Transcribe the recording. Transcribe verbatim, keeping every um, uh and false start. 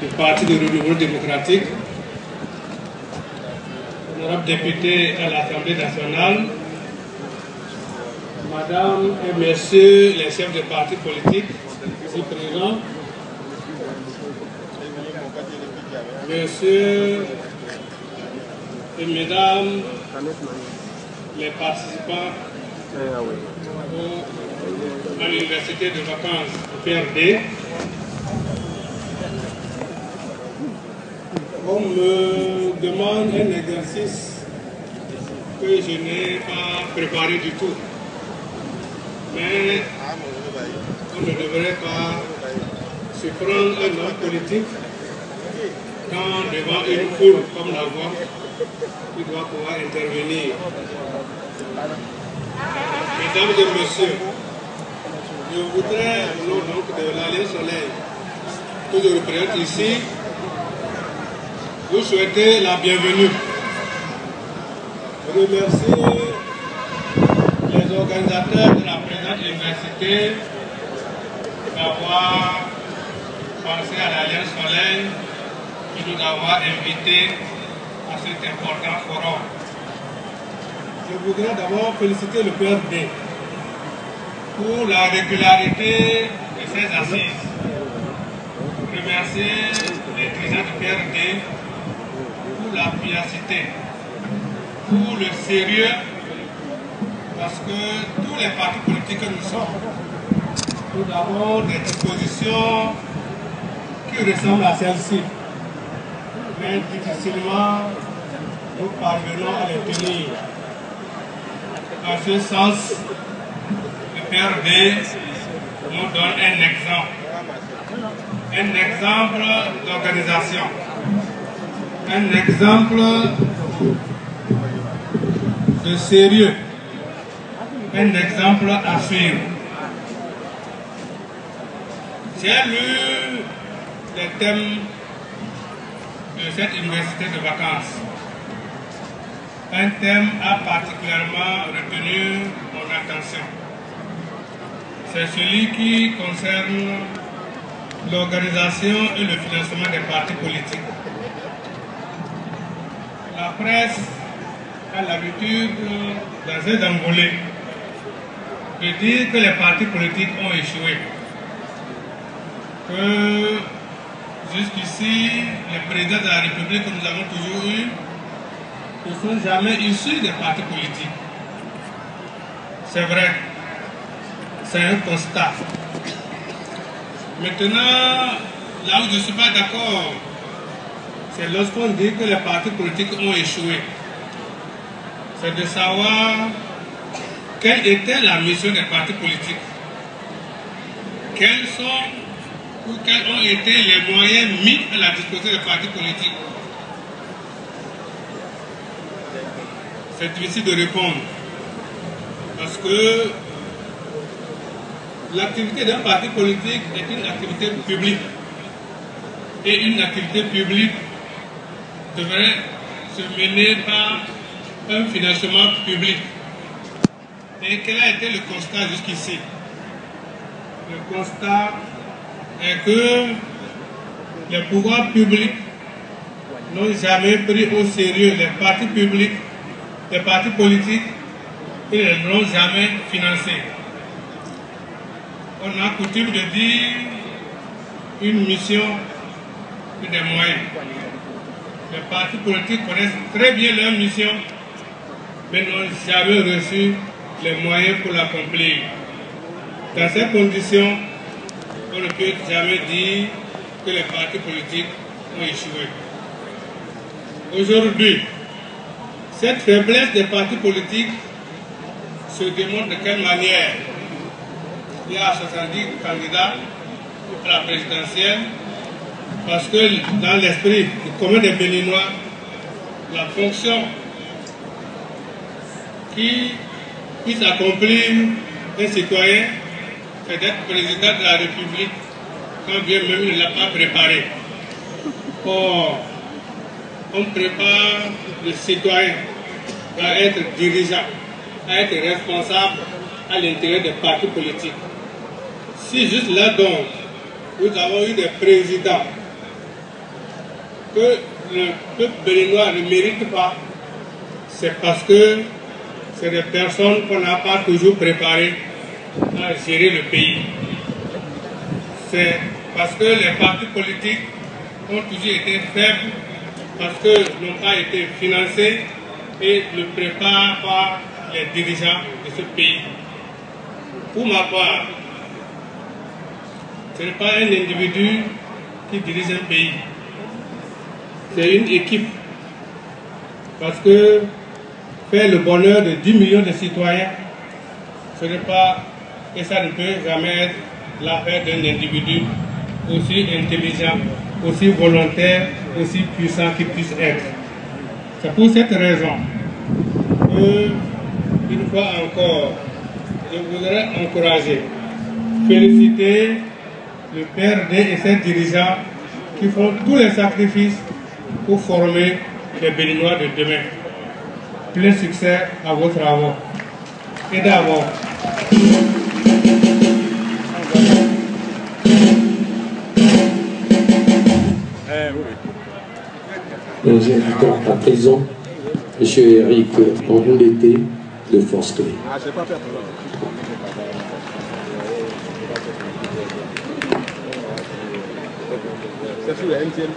du Parti de renouveau démocratique, honorables députés à l'Assemblée nationale, Madame et Messieurs les chefs de partis politiques ici présents, Messieurs et Mesdames les participants au, à l'université de vacances P R D, on me demande un exercice que je n'ai pas préparé du tout. Mais on ne devrait pas se prendre un homme politique quand devant une foule comme la vôtre, il doit pouvoir intervenir. Mesdames et messieurs, je voudrais, au nom donc de l'Alliance Soleil que je représente ici, vous souhaiter la bienvenue. Je remercie les organisateurs de la présente université d'avoir pensé à l'Alliance Soleil et de nous avoir invités à cet important forum. Je voudrais d'abord féliciter le P R D pour la régularité de ses assises. Remercier les dirigeants du P R D pour la pugnacité, pour le sérieux, parce que tous les partis politiques que nous sommes, nous avons des dispositions qui ressemblent à celles-ci, mais difficilement nous parvenons à les tenir. En ce sens, le P R D nous donne un exemple, un exemple d'organisation, un exemple de sérieux, un exemple à suivre. J'ai lu les thèmes de cette université de vacances. Un thème a particulièrement retenu mon attention. C'est celui qui concerne l'organisation et le financement des partis politiques. La presse a l'habitude, dans ces envolées, de dire que les partis politiques ont échoué. Que jusqu'ici, les présidents de la République que nous avons toujours eus ne sont jamais issus des partis politiques. C'est vrai, c'est un constat. Maintenant, là où je ne suis pas d'accord, c'est lorsqu'on dit que les partis politiques ont échoué. C'est de savoir quelle était la mission des partis politiques. Quels sont ou quels ont été les moyens mis à la disposition des partis politiques. C'est difficile de répondre parce que l'activité d'un parti politique est une activité publique et une activité publique devrait se mener par un financement public. Et quel a été le constat jusqu'ici? Le constat est que les pouvoirs publics n'ont jamais pris au sérieux les partis publics, les partis politiques, et ne l'ont jamais financé. On a coutume de dire une mission et des moyens. Les partis politiques connaissent très bien leur mission, mais n'ont jamais reçu les moyens pour l'accomplir. Dans ces conditions, on ne peut jamais dire que les partis politiques ont échoué. Aujourd'hui, cette faiblesse des partis politiques se démontre de quelle manière? Il y a soixante-dix candidats à la présidentielle, parce que dans l'esprit du commun des Béninois, la fonction qui puisse accomplir un citoyen, c'est d'être président de la République, quand bien même il ne l'a pas préparé. Or, on prépare le citoyen à être dirigeant, à être responsable à l'intérieur des partis politiques. Si juste là donc, nous avons eu des présidents que le peuple béninois ne mérite pas, c'est parce que c'est des personnes qu'on n'a pas toujours préparées à gérer le pays. C'est parce que les partis politiques ont toujours été faibles, parce qu'ils n'ont pas été financés et ne préparent pas les dirigeants de ce pays. Pour ma part, ce n'est pas un individu qui dirige un pays, c'est une équipe. Parce que faire le bonheur de dix millions de citoyens, ce n'est pas, et ça ne peut jamais être l'affaire d'un individu aussi intelligent, aussi volontaire, aussi puissant qu'il puisse être. C'est pour cette raison que, une fois encore, je voudrais encourager, féliciter le P R D et ses dirigeants qui font tous les sacrifices pour former les Béninois de demain. Plein succès à vos travaux. Et d'abord, nous invitons à présent M. Eric Ongoulete de Force Clé. C'est sur la M T N.